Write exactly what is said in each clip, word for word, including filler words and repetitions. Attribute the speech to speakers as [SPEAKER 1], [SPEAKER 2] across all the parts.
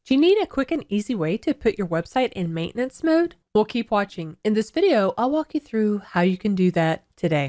[SPEAKER 1] Do you need a quick and easy way to put your website in maintenance mode? Well, keep watching. In this video, I'll walk you through how you can do that today.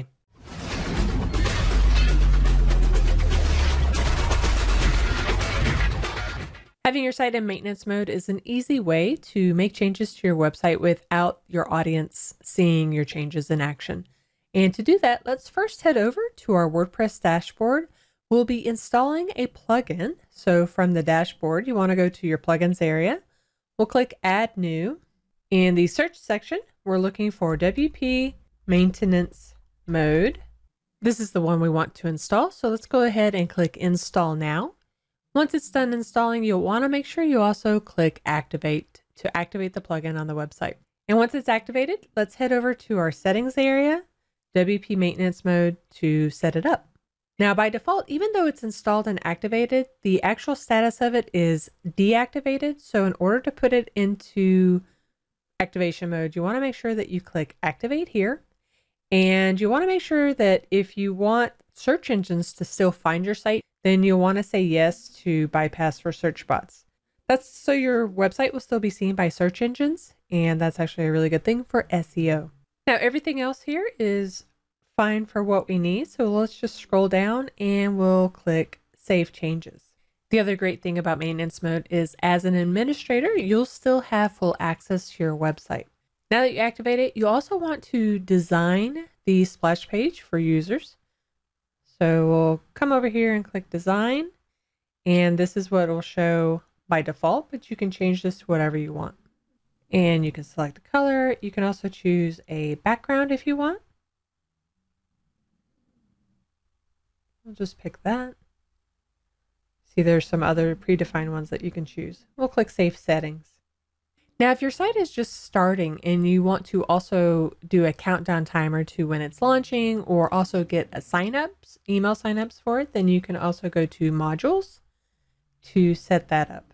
[SPEAKER 1] Having your site in maintenance mode is an easy way to make changes to your website without your audience seeing your changes in action. And to do that, let's first head over to our WordPress dashboard. We'll be installing a plugin. So from the dashboard, you want to go to your plugins area. We'll click Add New. In the search section, we're looking for W P Maintenance Mode. This is the one we want to install. So let's go ahead and click Install Now. Once it's done installing, you'll want to make sure you also click Activate to activate the plugin on the website. And once it's activated, let's head over to our settings area, W P Maintenance Mode, to set it up. Now, by default, even though it's installed and activated, the actual status of it is deactivated. So in order to put it into activation mode, you want to make sure that you click Activate here. And you want to make sure that if you want search engines to still find your site, then you'll want to say yes to bypass for search bots. That's so your website will still be seen by search engines, and that's actually a really good thing for S E O. Now, everything else here is fine for what we need. So let's just scroll down and we'll click Save Changes. The other great thing about maintenance mode is as an administrator, you'll still have full access to your website. Now that you activate it, you also want to design the splash page for users. So we'll come over here and click Design, and this is what it will show by default, but you can change this to whatever you want. And you can select a color. You can also choose a background if you want. I'll just pick that. See, there's some other predefined ones that you can choose. We'll click Save Settings. Now, if your site is just starting and you want to also do a countdown timer to when it's launching, or also get a signups, email signups for it, then you can also go to Modules to set that up.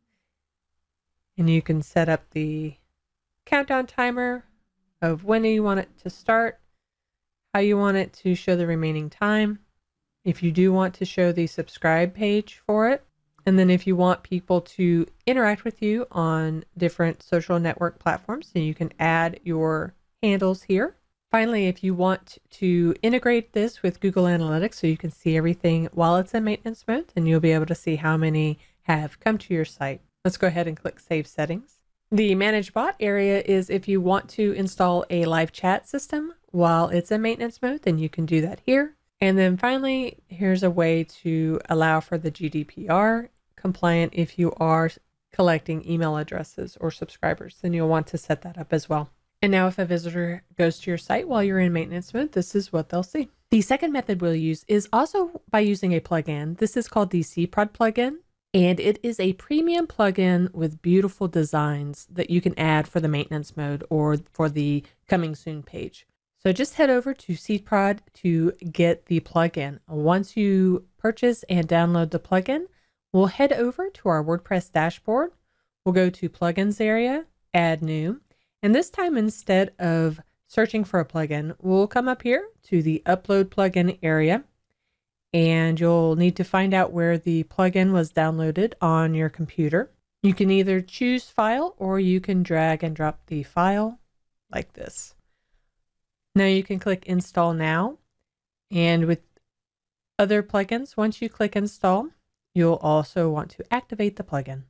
[SPEAKER 1] And you can set up the countdown timer of when you want it to start, how you want it to show the remaining time. If you do want to show the subscribe page for it, and then if you want people to interact with you on different social network platforms, then you can add your handles here. Finally, if you want to integrate this with Google Analytics so you can see everything while it's in maintenance mode, then you'll be able to see how many have come to your site. Let's go ahead and click Save Settings. The Manage Bot area is if you want to install a live chat system while it's in maintenance mode, then you can do that here. And then finally, here's a way to allow for the G D P R compliant if you are collecting email addresses or subscribers, then you'll want to set that up as well. And now if a visitor goes to your site while you're in maintenance mode, this is what they'll see. The second method we'll use is also by using a plugin. This is called the Seedprod plugin, and it is a premium plugin with beautiful designs that you can add for the maintenance mode or for the coming soon page. So just head over to Seedprod to get the plugin. Once you purchase and download the plugin, we'll head over to our WordPress dashboard. We'll go to Plugins area, Add New, and this time instead of searching for a plugin, we'll come up here to the Upload Plugin area, and you'll need to find out where the plugin was downloaded on your computer. You can either choose File or you can drag and drop the file like this. Now you can click Install Now, and with other plugins, once you click Install, you'll also want to activate the plugin.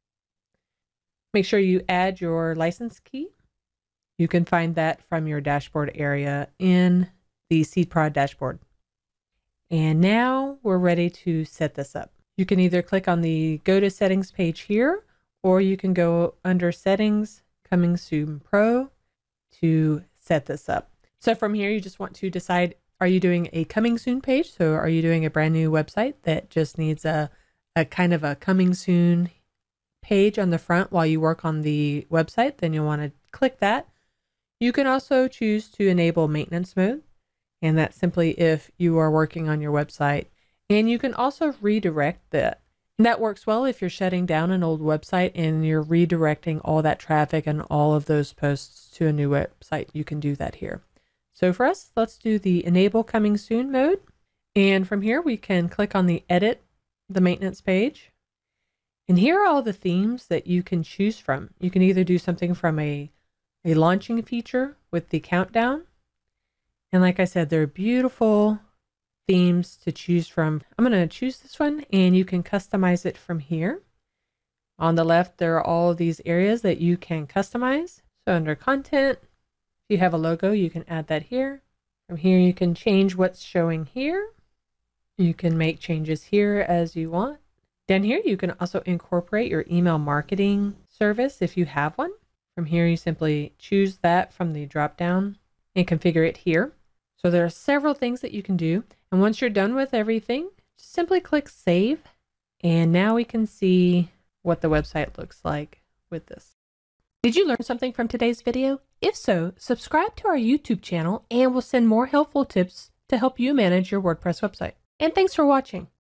[SPEAKER 1] Make sure you add your license key. You can find that from your dashboard area in the Seedprod dashboard. And now we're ready to set this up. You can either click on the Go to Settings page here, or you can go under Settings, Coming Soon Pro to set this up. So from here, you just want to decide, are you doing a coming soon page? So are you doing a brand new website that just needs a, a kind of a coming soon page on the front while you work on the website? Then you'll want to click that. You can also choose to enable maintenance mode, and that's simply if you are working on your website. And you can also redirect that. And that works well if you're shutting down an old website and you're redirecting all that traffic and all of those posts to a new website. You can do that here. So for us, let's do the Enable Coming Soon mode. And from here, we can click on the Edit the Maintenance page. And here are all the themes that you can choose from. You can either do something from a, a launching feature with the countdown. And like I said, they're beautiful themes to choose from. I'm going to choose this one and you can customize it from here. On the left, there are all of these areas that you can customize. So under content, if you have a logo, you can add that here. From here, you can change what's showing here. You can make changes here as you want. Down here, you can also incorporate your email marketing service if you have one. From here, you simply choose that from the drop down and configure it here. So there are several things that you can do. And once you're done with everything, just simply click save. And now we can see what the website looks like with this. Did you learn something from today's video? If so, subscribe to our YouTube channel and we'll send more helpful tips to help you manage your WordPress website. And thanks for watching.